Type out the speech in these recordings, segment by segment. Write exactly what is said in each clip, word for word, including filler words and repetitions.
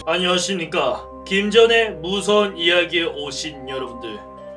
안녕하십니까. 김전의 무서운 이야기에 오신 여러분들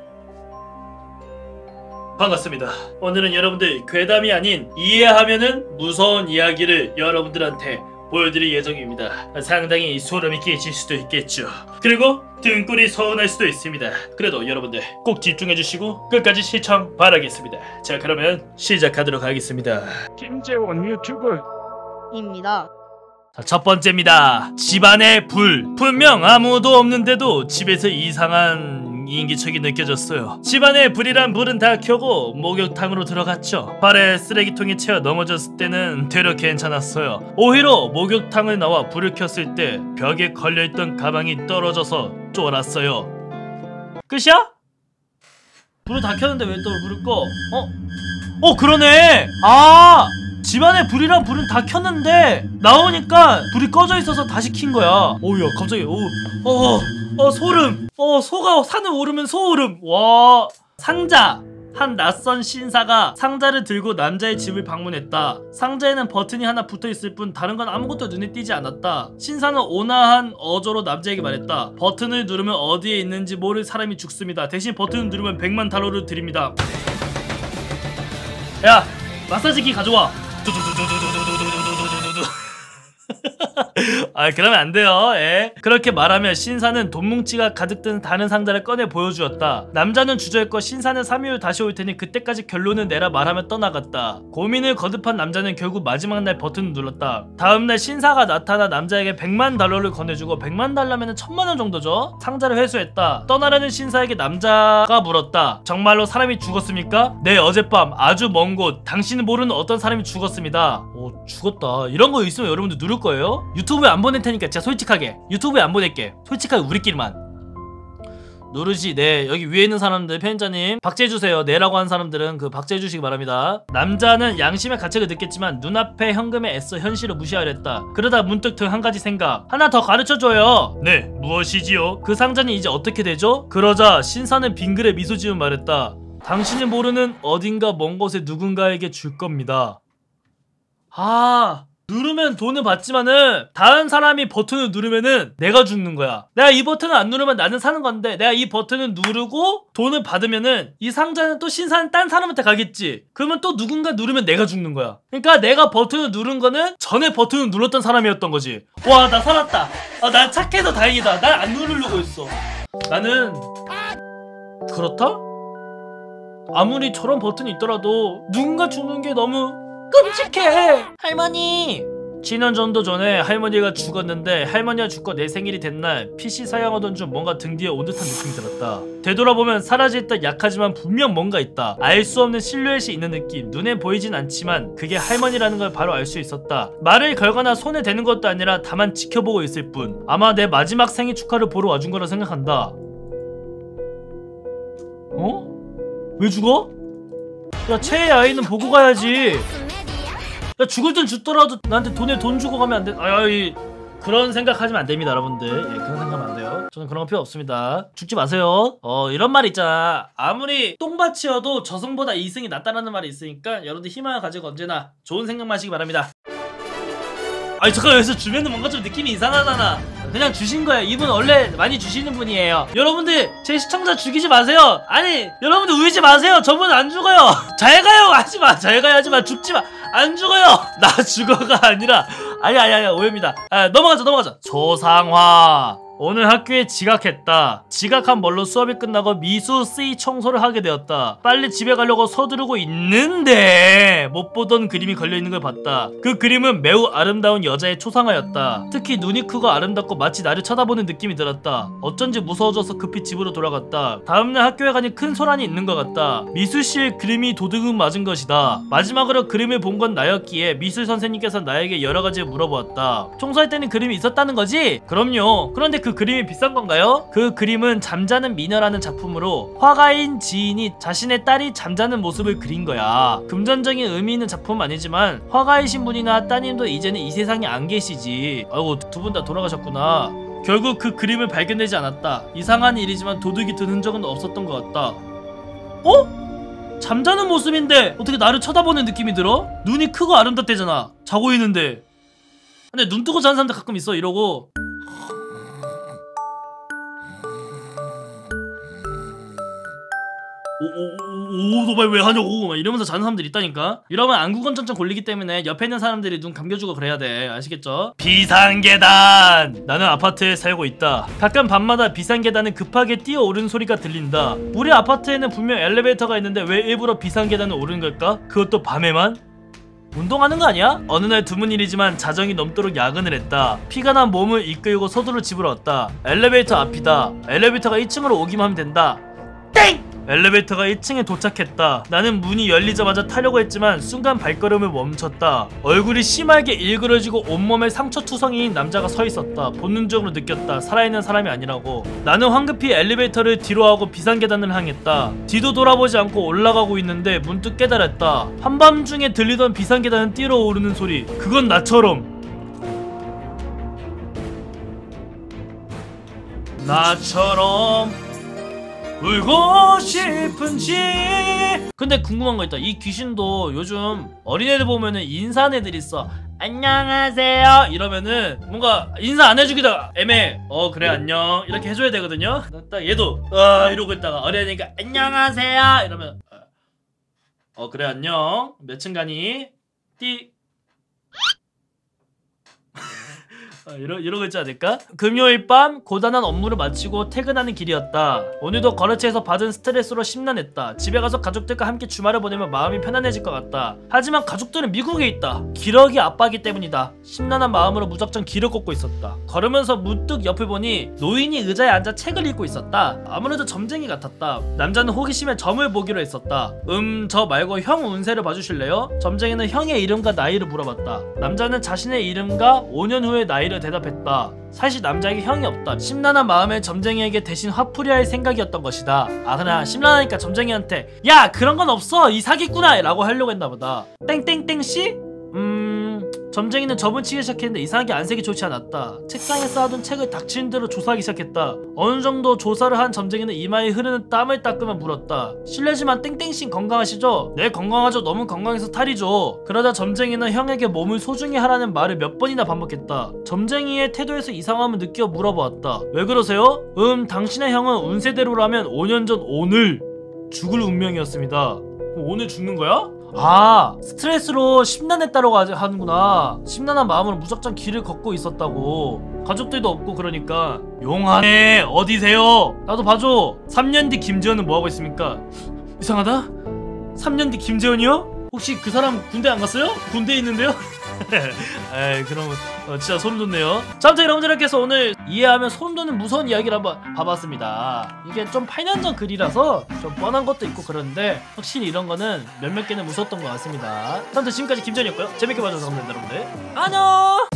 반갑습니다. 오늘은 여러분들 괴담이 아닌 이해하면은 무서운 이야기를 여러분들한테 보여드릴 예정입니다. 상당히 소름이 끼칠 수도 있겠죠. 그리고 등골이 서운할 수도 있습니다. 그래도 여러분들 꼭 집중해주시고 끝까지 시청 바라겠습니다. 자, 그러면 시작하도록 하겠습니다. 김재원 유튜브입니다. 자, 첫 번째입니다. 집안에 불. 분명 아무도 없는데도 집에서 이상한 인기척이 느껴졌어요. 집안에 불이란 불은 다 켜고 목욕탕으로 들어갔죠. 발에 쓰레기통이 채워 넘어졌을 때는 되려 괜찮았어요. 오히려 목욕탕을 나와 불을 켰을 때 벽에 걸려있던 가방이 떨어져서 쫄았어요. 끝이야? 불을 다 켰는데 왜 또 불을 꺼? 어? 어, 그러네! 아! 집안에 불이랑 불은 다 켰는데 나오니까 불이 꺼져 있어서 다시 킨 거야. 오야, 갑자기 오, 어, 어 소름. 어, 소가 산을 오르면 소오름. 와, 상자. 한 낯선 신사가 상자를 들고 남자의 집을 방문했다. 상자에는 버튼이 하나 붙어있을 뿐 다른 건 아무것도 눈에 띄지 않았다. 신사는 온화한 어조로 남자에게 말했다. 버튼을 누르면 어디에 있는지 모를 사람이 죽습니다. 대신 버튼을 누르면 백만 달러를 드립니다. 야, 마사지기 가져와. 아, 그러면 안 돼요. 예. 그렇게 말하며 신사는 돈뭉치가 가득 든 다른 상자를 꺼내 보여주었다. 남자는 주저했고 신사는 삼 일 후 다시 올 테니 그때까지 결론을 내라 말하며 떠나갔다. 고민을 거듭한 남자는 결국 마지막 날 버튼을 눌렀다. 다음날 신사가 나타나 남자에게 백만 달러를 건네주고 백만 달러면 천만 원 정도죠? 상자를 회수했다. 떠나려는 신사에게 남자가 물었다. 정말로 사람이 죽었습니까? 네, 어젯밤 아주 먼 곳 당신은 모르는 어떤 사람이 죽었습니다. 오, 죽었다. 이런 거 있으면 여러분들 누를 거예요? 유튜브에 안 보낼 테니까 진짜 솔직하게 유튜브에 안 보낼게. 솔직하게 우리끼리만 누르지. 네, 여기 위에 있는 사람들 편집자님 박제해주세요. 네라고 한 사람들은 그 박제해주시기 바랍니다. 남자는 양심의 가책을 느꼈지만 눈앞의 현금에 애써 현실을 무시하려 했다. 그러다 문득 든 한 가지 생각. 하나 더 가르쳐줘요. 네, 무엇이지요? 그 상자는 이제 어떻게 되죠? 그러자 신사는 빙그레 미소 지으며 말했다. 당신이 모르는 어딘가 먼 곳에 누군가에게 줄 겁니다. 아, 누르면 돈을 받지만은 다른 사람이 버튼을 누르면은 내가 죽는 거야. 내가 이 버튼을 안 누르면 나는 사는 건데 내가 이 버튼을 누르고 돈을 받으면은 이 상자는 또 신사는 딴 사람한테 가겠지. 그러면 또 누군가 누르면 내가 죽는 거야. 그러니까 내가 버튼을 누른 거는 전에 버튼을 눌렀던 사람이었던 거지. 와, 나 살았다. 아, 난 착해서 다행이다. 난 안 누르려고 했어. 나는 그렇다? 아무리 저런 버튼이 있더라도 누군가 죽는 게 너무 끔찍해. 할머니, 칠 년 정도 전에 할머니가 죽었는데 할머니가 죽고 내 생일이 된 날 피씨 사용하던 중 뭔가 등 뒤에 온 듯한 느낌이 들었다. 되돌아보면 사라져있다 약하지만 분명 뭔가 있다. 알 수 없는 실루엣이 있는 느낌. 눈에 보이진 않지만 그게 할머니라는 걸 바로 알 수 있었다. 말을 걸거나 손에 대는 것도 아니라 다만 지켜보고 있을 뿐. 아마 내 마지막 생일 축하를 보러 와준 거라 생각한다. 어? 왜 죽어? 야, 최애 아이는 보고 가야지. 야, 죽을 땐 죽더라도 나한테 돈에 돈 주고 가면 안 돼. 아이, 그런 생각하시면 안 됩니다, 여러분들. 예, 그런 생각하면 안 돼요. 저는 그런 거 필요 없습니다. 죽지 마세요. 어, 이런 말 있잖아. 아무리 똥밭이어도 저승보다 이승이 낫다라는 말이 있으니까 여러분들 희망을 가지고 언제나 좋은 생각만 하시기 바랍니다. 아니, 잠깐, 여기서 주면은 뭔가 좀 느낌이 이상하잖아. 그냥 주신 거예요. 이분 원래 많이 주시는 분이에요. 여러분들 제 시청자 죽이지 마세요. 아니, 여러분들 울지 마세요. 저분 안 죽어요. 잘 가요 하지마. 잘 가요 하지마. 죽지마. 안 죽어요. 나 죽어가 아니라 아니 아니 아니 오해입니다. 아, 넘어가자 넘어가자. 조상화 오늘 학교에 지각했다. 지각한 멀로 수업이 끝나고 미수 쓰이 청소를 하게 되었다. 빨리 집에 가려고 서두르고 있는데 못 보던 그림이 걸려있는 걸 봤다. 그 그림은 매우 아름다운 여자의 초상화였다. 특히 눈이 크고 아름답고 마치 나를 쳐다보는 느낌이 들었다. 어쩐지 무서워져서 급히 집으로 돌아갔다. 다음날 학교에 가니 큰 소란이 있는 것 같다. 미술실 그림이 도둑은 맞은 것이다. 마지막으로 그림을 본 건 나였기에 미술 선생님께서 나에게 여러가지 물어보았다. 청소할 때는 그림이 있었다는 거지? 그럼요. 그런데 그 그림이 비싼 건가요? 그 그림은 잠자는 미녀라는 작품으로 화가인 지인이 자신의 딸이 잠자는 모습을 그린 거야. 금전적인 의미 있는 작품은 아니지만 화가이신 분이나 따님도 이제는 이 세상에 안 계시지. 아이고, 두 분 다 돌아가셨구나. 결국 그 그림을 발견되지 않았다. 이상한 일이지만 도둑이 든 흔적은 없었던 것 같다. 어? 잠자는 모습인데 어떻게 나를 쳐다보는 느낌이 들어? 눈이 크고 아름답대잖아. 자고 있는데. 근데 눈 뜨고 자는 사람들 가끔 있어. 이러고 오 도발 왜 하냐고 막 이러면서 자는 사람들이 있다니까. 이러면 안구건전증 걸리기 때문에 옆에 있는 사람들이 눈 감겨주고 그래야 돼. 아시겠죠? 비상계단. 나는 아파트에 살고 있다. 가끔 밤마다 비상계단을 급하게 뛰어오르는 소리가 들린다. 우리 아파트에는 분명 엘리베이터가 있는데 왜 일부러 비상계단을 오르는 걸까? 그것도 밤에만? 운동하는 거 아니야? 어느 날 드문 일이지만 자정이 넘도록 야근을 했다. 피가 난 몸을 이끌고 서둘러 집으로 왔다. 엘리베이터 앞이다. 엘리베이터가 이 층으로 오기만 하면 된다. 땡! 엘리베이터가 일 층에 도착했다. 나는 문이 열리자마자 타려고 했지만 순간 발걸음을 멈췄다. 얼굴이 심하게 일그러지고 온몸에 상처투성이인 남자가 서 있었다. 본능적으로 느꼈다. 살아있는 사람이 아니라고. 나는 황급히 엘리베이터를 뒤로 하고 비상계단을 향했다. 뒤도 돌아보지 않고 올라가고 있는데 문득 깨달았다. 한밤중에 들리던 비상계단을 뛰어 오르는 소리. 그건 나처럼 나처럼 울고 싶은지. 근데 궁금한 거 있다. 이 귀신도 요즘 어린애들 보면은 인사하는 애들 있어. 안녕하세요 이러면은 뭔가 인사 안 해주기도 애매해. 어 그래 안녕 이렇게 해줘야 되거든요. 딱 얘도 아 이러고 있다가 어린애니까 안녕하세요 이러면 어 그래 안녕 몇 층 가니? 띠 어, 이러, 이러고 있지 않을까? 금요일 밤 고단한 업무를 마치고 퇴근하는 길이었다. 오늘도 거래처에서 받은 스트레스로 심란했다. 집에 가서 가족들과 함께 주말을 보내면 마음이 편안해질 것 같다. 하지만 가족들은 미국에 있다. 기러기 아빠이기 때문이다. 심란한 마음으로 무작정 길을 걷고 있었다. 걸으면서 문득 옆을 보니 노인이 의자에 앉아 책을 읽고 있었다. 아무래도 점쟁이 같았다. 남자는 호기심에 점을 보기로 했었다. 음 저 말고 형 운세를 봐주실래요? 점쟁이는 형의 이름과 나이를 물어봤다. 남자는 자신의 이름과 오 년 후의 나이를 대답했다. 사실 남자에게 형이 없다. 심란한 마음에 점쟁이에게 대신 화풀이 할 생각이었던 것이다. 아 그냥 심란하니까 점쟁이한테 야 그런 건 없어 이 사기꾼아 라고 하려고 했나보다. 땡땡땡씨? 음... 점쟁이는 점을 치기 시작했는데 이상하게 안색이 좋지 않았다. 책상에 쌓아둔 책을 닥치는 대로 조사하기 시작했다. 어느정도 조사를 한 점쟁이는 이마에 흐르는 땀을 닦으며 물었다. 실례지만 땡땡씨 건강하시죠? 네 건강하죠. 너무 건강해서 탈이죠. 그러다 점쟁이는 형에게 몸을 소중히 하라는 말을 몇 번이나 반복했다. 점쟁이의 태도에서 이상함을 느껴 물어보았다. 왜 그러세요? 음 당신의 형은 운세대로라면 오 년 전 오늘 죽을 운명이었습니다. 그럼 오늘 죽는 거야? 아 스트레스로 심란했다고 하는구나. 심란한 마음으로 무작정 길을 걷고 있었다고. 가족들도 없고 그러니까. 용하네 어디세요? 나도 봐줘. 삼 년 뒤 김재현은 뭐하고 있습니까? 이상하다. 삼 년 뒤 김재현이요? 혹시 그 사람 군대 안 갔어요? 군대에 있는데요? 에이 그럼 어, 진짜 소름 돋네요. 자 아무튼 여러분들께서 오늘 이해하면 소름 돋는 무서운 이야기를 한번 봐봤습니다. 이게 좀 팔 년 전 글이라서 좀 뻔한 것도 있고 그런데 확실히 이런 거는 몇몇 개는 무서웠던 것 같습니다. 자 아무튼 지금까지 김전이었고요. 재밌게 봐주셔서 감사합니다 여러분들. 안녕.